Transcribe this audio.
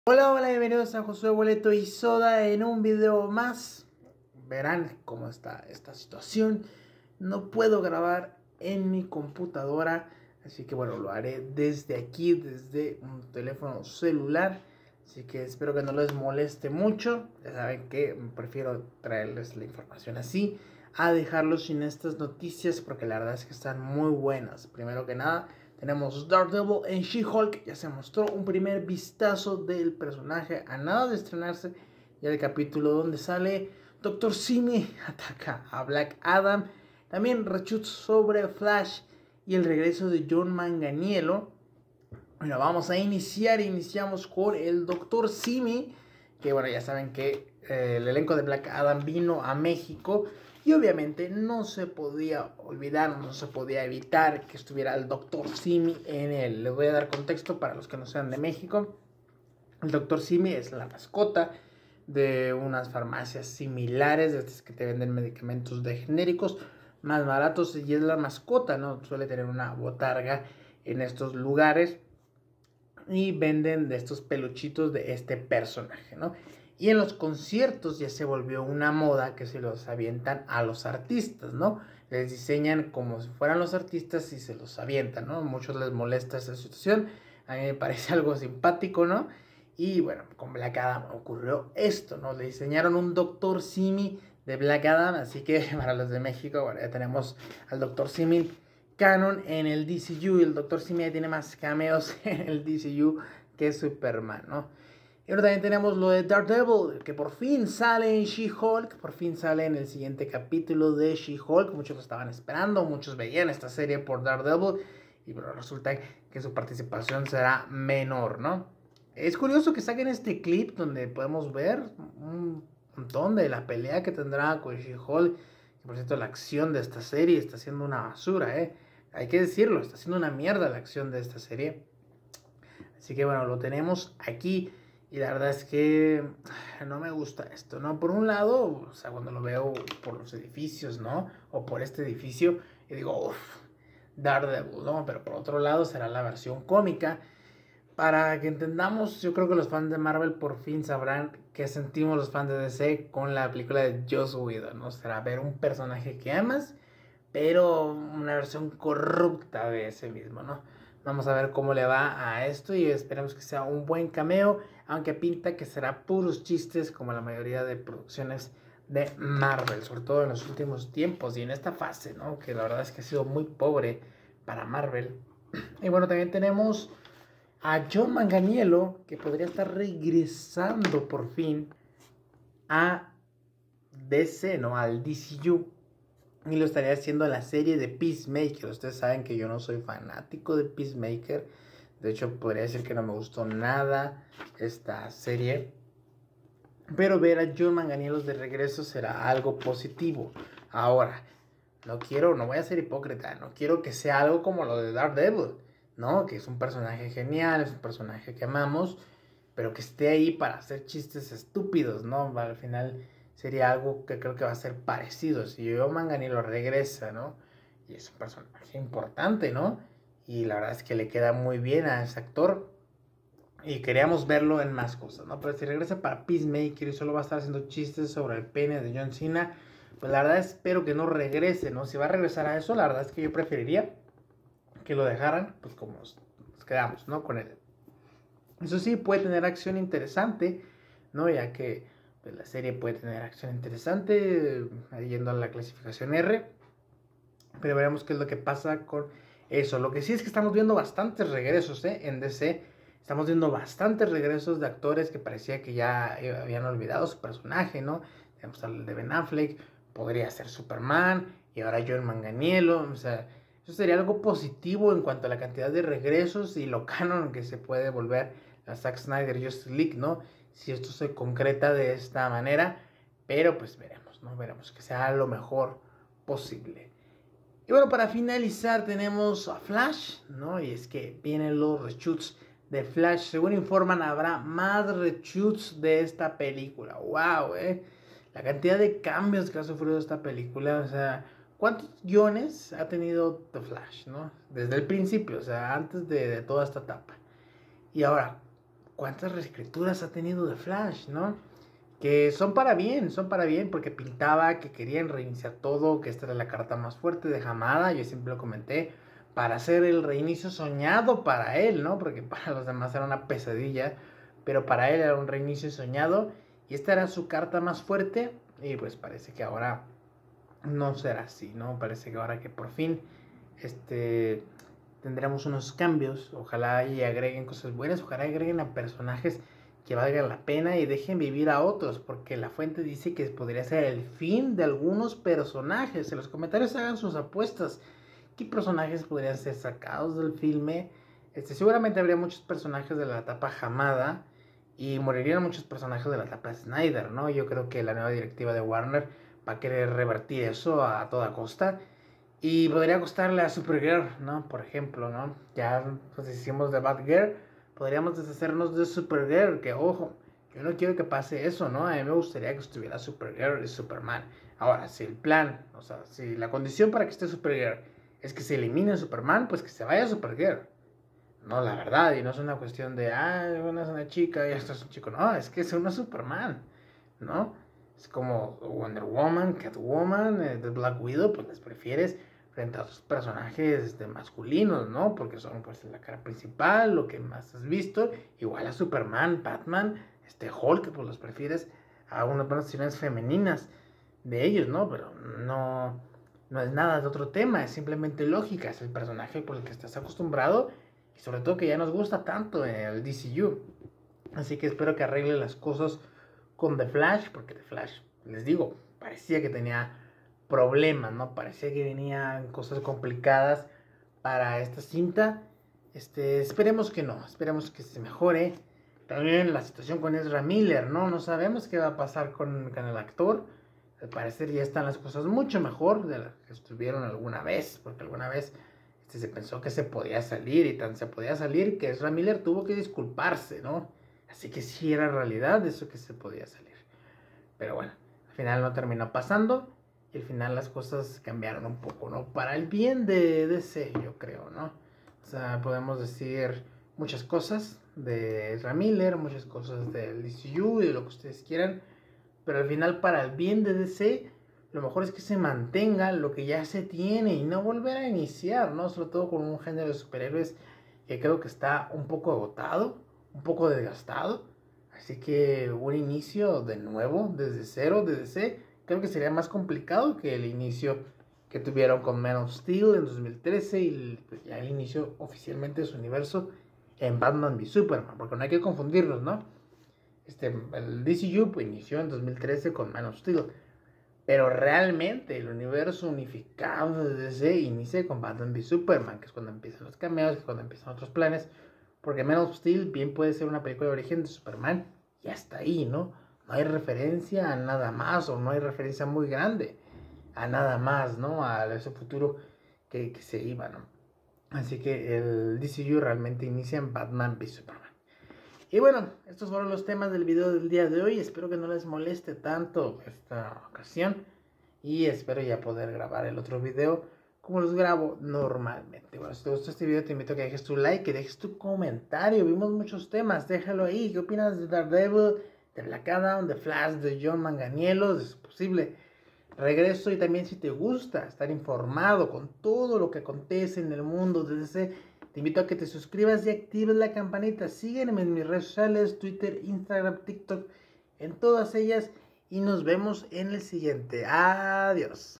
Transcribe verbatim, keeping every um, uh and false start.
Hola, hola, bienvenidos a Josué Boleto y Soda en un video más. Verán cómo está esta situación. No puedo grabar en mi computadora, así que bueno, lo haré desde aquí, desde un teléfono celular. Así que espero que no les moleste mucho. Ya saben que prefiero traerles la información así a dejarlos sin estas noticias, porque la verdad es que están muy buenas. Primero que nada, tenemos Daredevil en She-Hulk. Ya se mostró un primer vistazo del personaje a nada de estrenarse. Ya el capítulo donde sale Doctor Simi ataca a Black Adam. También reshoots sobre Flash y el regreso de John Manganiello. Bueno, vamos a iniciar. Iniciamos con el Doctor Simi. Que bueno, ya saben que eh, el elenco de Black Adam vino a México. Y obviamente no se podía olvidar, no se podía evitar que estuviera el Doctor Simi en él. Les voy a dar contexto para los que no sean de México. El Doctor Simi es la mascota de unas farmacias similares, de estas que te venden medicamentos de genéricos más baratos, y es la mascota, ¿no? Suele tener una botarga en estos lugares y venden de estos peluchitos de este personaje, ¿no? Y en los conciertos ya se volvió una moda que se los avientan a los artistas, ¿no? Les diseñan como si fueran los artistas y se los avientan, ¿no? A muchos les molesta esa situación. A mí me parece algo simpático, ¿no? Y bueno, con Black Adam ocurrió esto, ¿no? Le diseñaron un Doctor Simi de Black Adam, así que para los de México, bueno, ya tenemos al Doctor Simi canon en el D C U. Y el Doctor Simi tiene más cameos en el D C U que Superman, ¿no? Y ahora también tenemos lo de Daredevil, que por fin sale en She-Hulk, por fin sale en el siguiente capítulo de She-Hulk. Muchos lo estaban esperando, muchos veían esta serie por Daredevil, y pero resulta que su participación será menor, ¿no? Es curioso que saquen este clip donde podemos ver un montón de la pelea que tendrá con She-Hulk. Que por cierto, la acción de esta serie está siendo una basura, ¿eh? Hay que decirlo, está siendo una mierda la acción de esta serie. Así que bueno, lo tenemos aquí. Y la verdad es que no me gusta esto, ¿no? Por un lado, o sea, cuando lo veo por los edificios, ¿no? O por este edificio, y digo, uff, Daredevil, ¿no? Pero por otro lado será la versión cómica. Para que entendamos, yo creo que los fans de Marvel por fin sabrán qué sentimos los fans de D C con la película de Joss Whedon, ¿no? Será ver un personaje que amas, pero una versión corrupta de ese mismo, ¿no? Vamos a ver cómo le va a esto y esperemos que sea un buen cameo, aunque pinta que será puros chistes como la mayoría de producciones de Marvel, sobre todo en los últimos tiempos y en esta fase, ¿no? Que la verdad es que ha sido muy pobre para Marvel. Y bueno, también tenemos a John Manganiello, que podría estar regresando por fin a D C, ¿no? Al D C U. Y lo estaría haciendo la serie de Peacemaker. Ustedes saben que yo no soy fanático de Peacemaker. De hecho, podría decir que no me gustó nada esta serie. Pero ver a John Manganiello de regreso será algo positivo. Ahora, no quiero, no voy a ser hipócrita. No quiero que sea algo como lo de Daredevil, ¿no? Que es un personaje genial, es un personaje que amamos, pero que esté ahí para hacer chistes estúpidos, ¿no? Al final sería algo que creo que va a ser parecido. Si yo Manganiello regresa, ¿no? Y es un personaje importante, ¿no? Y la verdad es que le queda muy bien a ese actor. Y queríamos verlo en más cosas, ¿no? Pero si regresa para Peacemaker y solo va a estar haciendo chistes sobre el pene de John Cena, pues la verdad espero que no regrese, ¿no? Si va a regresar a eso, la verdad es que yo preferiría que lo dejaran, pues como nos quedamos, ¿no? Con él. Eso sí, puede tener acción interesante, ¿no? Ya que pues, la serie puede tener acción interesante, yendo a la clasificación R. Pero veremos qué es lo que pasa con eso. Lo que sí es que estamos viendo bastantes regresos, ¿eh? En D C. Estamos viendo bastantes regresos de actores que parecía que ya habían olvidado su personaje, ¿no? Tenemos al de Ben Affleck, podría ser Superman, y ahora John Manganiello. O sea, eso sería algo positivo en cuanto a la cantidad de regresos y lo canon que se puede volver a Zack Snyder Justice League, ¿no? Si esto se concreta de esta manera, pero pues veremos, ¿no? Veremos que sea lo mejor posible. Y bueno, para finalizar tenemos a Flash, ¿no? Y es que vienen los reshoots de Flash. Según informan, habrá más reshoots de esta película. ¡Wow! ¿Eh? La cantidad de cambios que ha sufrido esta película. O sea, ¿cuántos guiones ha tenido The Flash, ¿no? Desde el principio, o sea, antes de, de toda esta etapa. Y ahora, cuántas reescrituras ha tenido de Flash, ¿no? Que son para bien, son para bien, porque pintaba que querían reiniciar todo, que esta era la carta más fuerte de Hamada, yo siempre lo comenté, para hacer el reinicio soñado para él, ¿no? Porque para los demás era una pesadilla, pero para él era un reinicio soñado, y esta era su carta más fuerte, y pues parece que ahora no será así, ¿no? Parece que ahora que por fin, este, tendremos unos cambios, ojalá y agreguen cosas buenas, ojalá agreguen a personajes que valgan la pena y dejen vivir a otros, porque la fuente dice que podría ser el fin de algunos personajes. En los comentarios hagan sus apuestas. ¿Qué personajes podrían ser sacados del filme? Este, seguramente habría muchos personajes de la etapa Hamada y morirían muchos personajes de la etapa Snyder, ¿no? Yo creo que la nueva directiva de Warner va a querer revertir eso a toda costa. Y podría costarle a Supergirl, ¿no? Por ejemplo, ¿no? Ya pues hicimos de Batgirl, podríamos deshacernos de Supergirl, que ojo, yo no quiero que pase eso, ¿no? A mí me gustaría que estuviera Supergirl y Superman. Ahora, si el plan, o sea, si la condición para que esté Supergirl es que se elimine Superman, pues que se vaya Supergirl. No, la verdad, y no es una cuestión de, ah, una es una chica y esto es un chico. No, es que es una Superman, ¿no? Es como Wonder Woman, Catwoman, eh, The Black Widow, pues les prefieres frente a otros personajes este, masculinos, ¿no? Porque son pues la cara principal, lo que más has visto. Igual a Superman, Batman, este Hulk, pues los prefieres a unas versiones femeninas de ellos, ¿no? Pero no, no es nada de otro tema, es simplemente lógica, es el personaje por el que estás acostumbrado y sobre todo que ya nos gusta tanto en el D C U. Así que espero que arregle las cosas con The Flash, porque The Flash, les digo, parecía que tenía problemas, ¿no? Parecía que venían cosas complicadas para esta cinta. Este, esperemos que no, esperemos que se mejore. También la situación con Ezra Miller, ¿no? No sabemos qué va a pasar con, con el actor. Al parecer ya están las cosas mucho mejor de las que estuvieron alguna vez, porque alguna vez este, se pensó que se podía salir y tan se podía salir que Ezra Miller tuvo que disculparse, ¿no? Así que sí era realidad eso que se podía salir. Pero bueno, al final no terminó pasando. Y al final las cosas cambiaron un poco, ¿no? Para el bien de D C, yo creo, ¿no? O sea, podemos decir muchas cosas de Ezra Miller, muchas cosas del D C U y de lo que ustedes quieran. Pero al final, para el bien de D C, lo mejor es que se mantenga lo que ya se tiene y no volver a iniciar, ¿no? Sobre todo con un género de superhéroes que creo que está un poco agotado, un poco desgastado. Así que un inicio de nuevo, desde cero, de D C, creo que sería más complicado que el inicio que tuvieron con Man of Steel en dos mil trece y pues, ya el inicio oficialmente de su universo en Batman v Superman, porque no hay que confundirlos, ¿no? Este, el D C U pues, inició en dos mil trece con Man of Steel, pero realmente el universo unificado de D C inicia con Batman v Superman, que es cuando empiezan los cameos, que es cuando empiezan otros planes, porque Man of Steel bien puede ser una película de origen de Superman y hasta ahí, ¿no? No hay referencia a nada más, o no hay referencia muy grande a nada más, ¿no? A ese futuro que, que se iba, ¿no? Así que el D C U realmente inicia en Batman v Superman. Y bueno, estos fueron los temas del video del día de hoy. Espero que no les moleste tanto esta ocasión. Y espero ya poder grabar el otro video como los grabo normalmente. Bueno, si te gustó este video te invito a que dejes tu like, que dejes tu comentario. Vimos muchos temas, déjalo ahí. ¿Qué opinas de Daredevil, de Black Adam, de Flash, de John Manganiello? Es posible. Regreso y también si te gusta estar informado con todo lo que acontece en el mundo de D C, te invito a que te suscribas y actives la campanita. Sígueme en mis redes sociales, Twitter, Instagram, TikTok, en todas ellas. Y nos vemos en el siguiente. Adiós.